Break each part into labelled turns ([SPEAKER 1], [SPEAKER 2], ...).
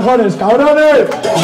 [SPEAKER 1] mejores, cabrones.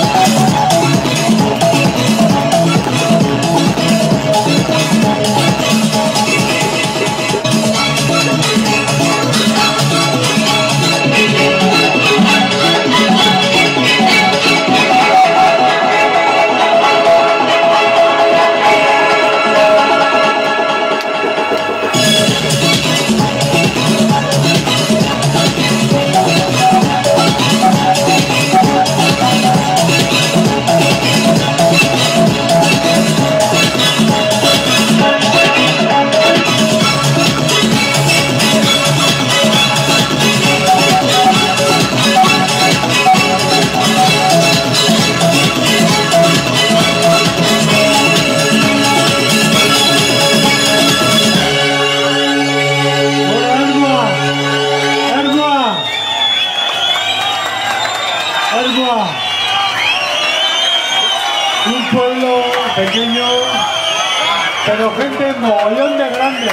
[SPEAKER 1] Un pueblo pequeño, pero gente mogollón de grande.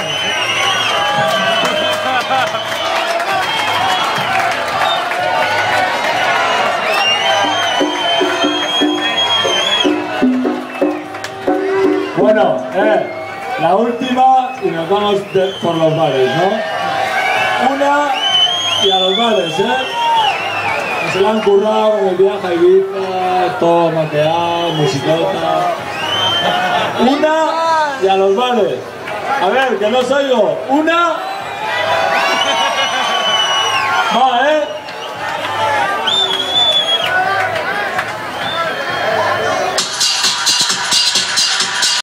[SPEAKER 1] Bueno, la última y nos vamos por los bares, ¿no? Una y a los bares, se la han currado en el viaje a Ibiza, todo maqueado, musicota. Una y a los bares. A ver, que no os oigo. Una